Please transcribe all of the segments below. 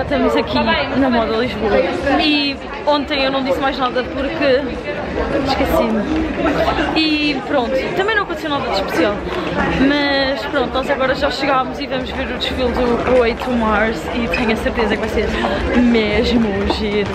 estamos aqui na Moda Lisboa. E ontem eu não disse mais nada porque esqueci-me. E pronto, também não aconteceu nada de especial. Mas pronto, nós agora já chegámos e vamos ver o desfile do Way to Mars e tenho a certeza que vai ser mesmo giro.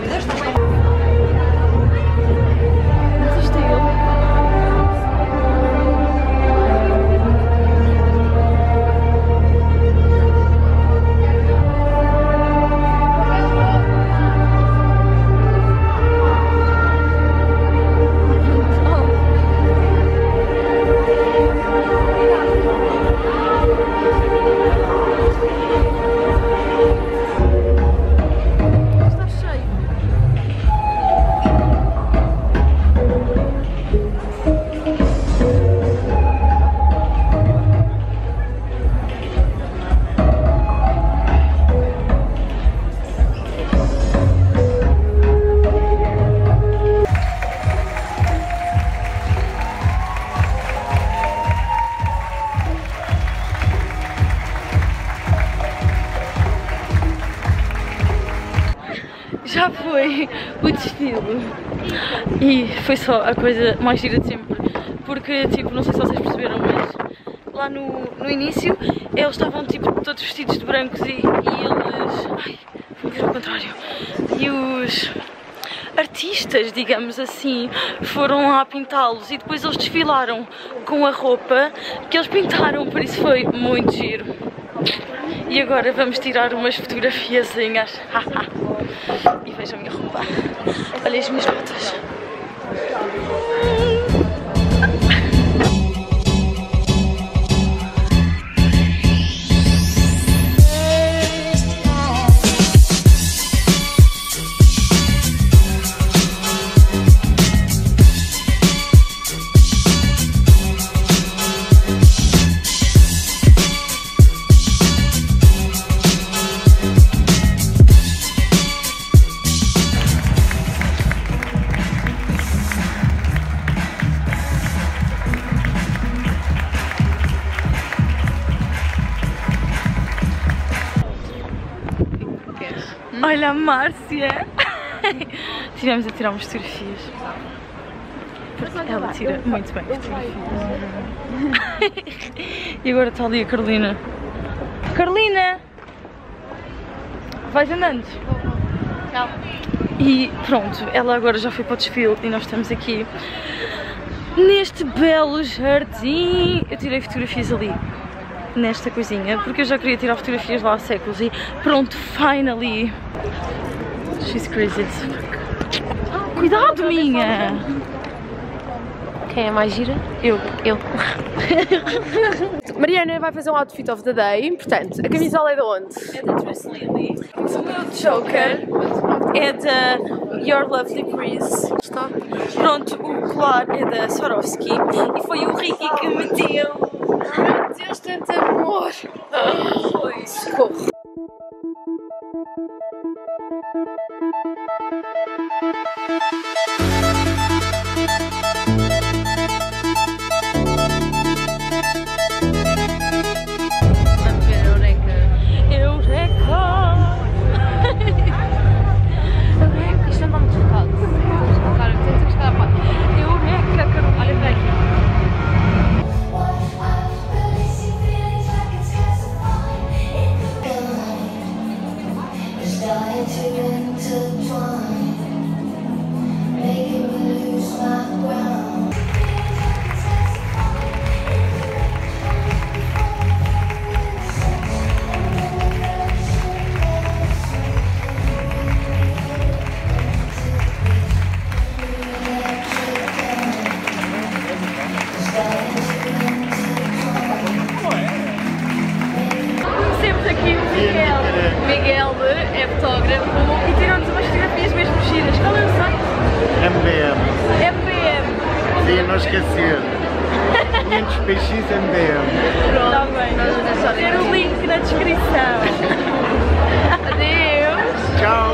Já foi o desfile e foi só a coisa mais gira de sempre, porque tipo, não sei se vocês perceberam, mas lá no início eles estavam tipo todos vestidos de brancos e eles... ai, vou ver ao contrário. E os artistas, digamos assim, foram lá pintá-los e depois eles desfilaram com a roupa que eles pintaram, por isso foi muito giro. E agora vamos tirar umas fotografiazinhas. E vejam a minha roupa. Olha as minhas botas. Olha a Márcia! Tivemos a tirar umas fotografias. Porque ela tira muito bem fotografias. E agora está ali a Carolina. Carolina! Vais andando? Não. E pronto, ela agora já foi para o desfile e nós estamos aqui neste belo jardim. Eu tirei fotografias ali, nesta coisinha, porque eu já queria tirar fotografias lá há séculos e pronto, finally! She's crazy as fuck. Cuidado, minha! Quem é mais gira? Eu. Mariana vai fazer um outfit of the day, portanto, a camisola é de onde? É da Dress Lily. O meu Joker é da Your Lovely Breeze. Está. Pronto, o colar é da Swarovski e foi o Ricky que me deu. Meu Deus, tanto amor! Socorro! Vamos ver a Eureka. Eureka! Isto não está muito focado. Vamos colocar, temos que chegar à parte. Eureka, Carol. Olha para aqui. Conhecemos aqui o Miguel. Miguel é fotógrafo e tirou-nos umas fotografias mesmo giras. Qual é o site? MBM. MBM. Sim, não esquecer. 500px MBM. Pronto, está bem. Vamos deixar ter o link na descrição. Adeus. Tchau.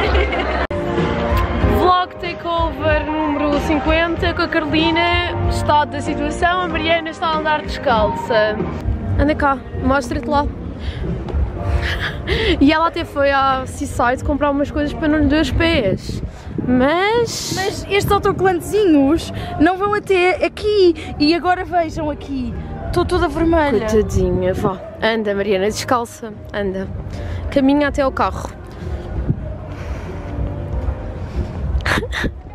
Vlog Takeover número 50 com a Carolina. Estado da situação, a Mariana está a andar descalça. Anda cá, mostra-te lá. E ela até foi à Seaside comprar umas coisas para não lhe doer os pés. Mas estes autocolantezinhos não vão até aqui. E agora vejam aqui. Estou toda vermelha. Coitadinha, vá. Anda, Mariana, descalça. Anda. Caminha até ao carro.